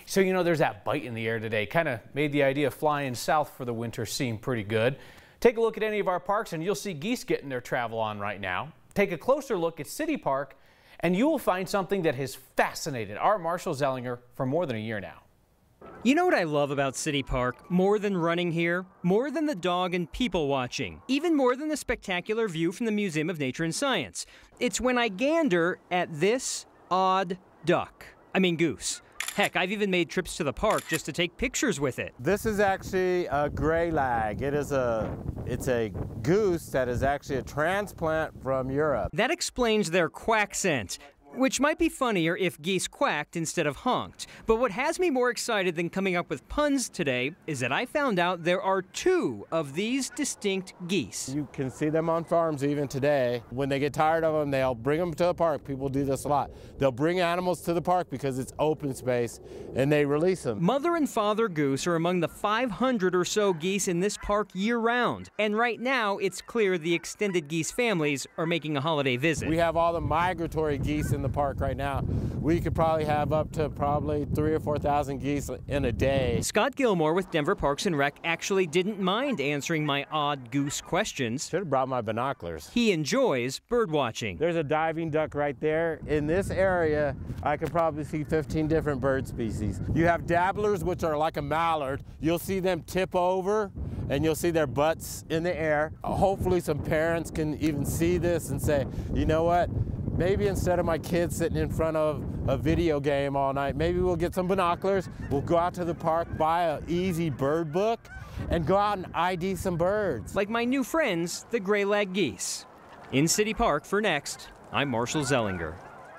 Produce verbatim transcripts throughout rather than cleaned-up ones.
So, you know, there's that bite in the air today. Kind of made the idea of flying south for the winter seem pretty good. Take a look at any of our parks and you'll see geese getting their travel on right now. Take a closer look at City Park and you will find something that has fascinated our Marshall Zelinger for more than a year now. You know what I love about City Park? More than running here, more than the dog and people watching, even more than the spectacular view from the Museum of Nature and Science. It's when I gander at this odd duck. I mean goose. Heck, I've even made trips to the park just to take pictures with it. This is actually a gray lag. It is a, it's a goose that is actually a transplant from Europe. That explains their quack scent, which might be funnier if geese quacked instead of honked. But what has me more excited than coming up with puns today is that I found out there are two of these distinct geese. You can see them on farms even today. When they get tired of them, they'll bring them to the park. People do this a lot. They'll bring animals to the park because it's open space and they release them. Mother and father goose are among the five hundred or so geese in this park year-round. And right now, it's clear the extended geese families are making a holiday visit. We have all the migratory geese in the park right now. We could probably have up to probably three or four thousand geese in a day. Scott Gilmore with Denver Parks and Rec actually didn't mind answering my odd goose questions. Should have brought my binoculars. He enjoys bird watching. There's a diving duck right there. In this area, I could probably see fifteen different bird species. You have dabblers, which are like a mallard. You'll see them tip over and you'll see their butts in the air. Hopefully some parents can even see this and say, you know what? Maybe instead of my kids sitting in front of a video game all night, maybe we'll get some binoculars, we'll go out to the park, buy an easy bird book, and go out and I D some birds. Like my new friends, the gray-lag geese. In City Park for Next, I'm Marshall Zelinger.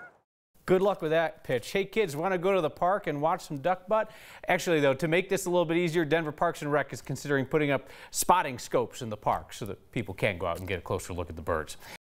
Good luck with that pitch. Hey kids, want to go to the park and watch some duck butt? Actually though, to make this a little bit easier, Denver Parks and Rec is considering putting up spotting scopes in the park so that people can go out and get a closer look at the birds.